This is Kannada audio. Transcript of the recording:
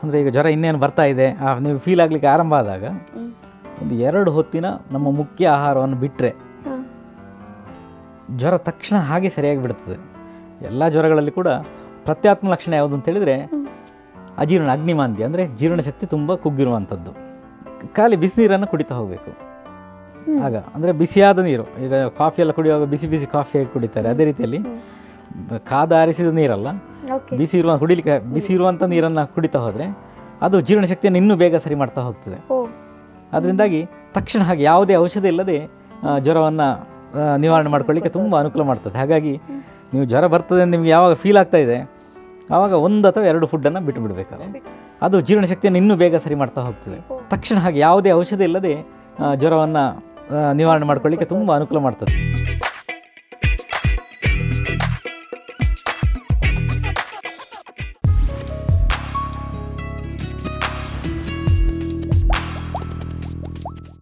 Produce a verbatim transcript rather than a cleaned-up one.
ಅಂದರೆ ಈಗ ಜ್ವರ ಇನ್ನೇನು ಬರ್ತಾ ಇದೆ ನೀವು ಫೀಲ್ ಆಗಲಿಕ್ಕೆ ಆರಂಭ ಆದಾಗ ಒಂದು ಎರಡು ಹೊತ್ತಿನ ನಮ್ಮ ಮುಖ್ಯ ಆಹಾರವನ್ನು ಬಿಟ್ಟರೆ ಜ್ವರ ತಕ್ಷಣ ಹಾಗೆ ಸರಿಯಾಗಿ ಬಿಡ್ತದೆ. ಎಲ್ಲ ಜ್ವರಗಳಲ್ಲಿ ಕೂಡ ಪ್ರತ್ಯಾತ್ಮ ಲಕ್ಷಣ ಯಾವುದು ಅಂತ ಹೇಳಿದರೆ ಅಜೀರ್ಣ ಅಗ್ನಿಮಾಂದ್ಯ, ಅಂದರೆ ಜೀರ್ಣಶಕ್ತಿ ತುಂಬ ಕುಗ್ಗಿರುವಂಥದ್ದು. ಖಾಲಿ ಬಿಸಿನೀರನ್ನು ಕುಡಿತಾ ಹೋಗಬೇಕು. ಆಗ ಅಂದರೆ ಬಿಸಿಯಾದ ನೀರು, ಈಗ ಕಾಫಿ ಎಲ್ಲ ಕುಡಿಯುವಾಗ ಬಿಸಿ ಬಿಸಿ ಕಾಫಿ ಕುಡಿತಾರೆ, ಅದೇ ರೀತಿಯಲ್ಲಿ ಕಾದ ಆರಿಸಿದ ನೀರಲ್ಲ, ಬಿಸಿ ಇರುವ ಕುಡಿಲಿಕ್ಕೆ ಬಿಸಿ ಇರುವಂಥ ನೀರನ್ನು ಕುಡಿತಾ ಹೋದರೆ ಅದು ಜೀರ್ಣಶಕ್ತಿಯನ್ನು ಇನ್ನೂ ಬೇಗ ಸರಿ ಮಾಡ್ತಾ ಹೋಗ್ತದೆ. ಅದರಿಂದಾಗಿ ತಕ್ಷಣ ಹಾಗೆ ಯಾವುದೇ ಔಷಧ ಇಲ್ಲದೆ ಜ್ವರವನ್ನು ನಿವಾರಣೆ ಮಾಡ್ಕೊಳ್ಳಿಕ್ಕೆ ತುಂಬ ಅನುಕೂಲ ಮಾಡ್ತದೆ. ಹಾಗಾಗಿ ನೀವು ಜ್ವರ ಬರ್ತದೆ ಅಂತ ನಿಮಗೆ ಯಾವಾಗ ಫೀಲ್ ಆಗ್ತಾ ಇದೆ ಆವಾಗ ಒಂದು ಅಥವಾ ಎರಡು ಫುಡ್ಡನ್ನು ಬಿಟ್ಟು ಬಿಡಬೇಕಲ್ಲ, ಅದು ಜೀರ್ಣಶಕ್ತಿಯನ್ನು ಇನ್ನೂ ಬೇಗ ಸರಿ ಮಾಡ್ತಾ ಹೋಗ್ತದೆ. ತಕ್ಷಣ ಹಾಗೆ ಯಾವುದೇ ಔಷಧ ಇಲ್ಲದೆ ಜ್ವರವನ್ನು ನಿವಾರಣೆ ಮಾಡ್ಕೊಳ್ಳಿಕ್ಕೆ ತುಂಬ ಅನುಕೂಲ ಮಾಡ್ತದೆ.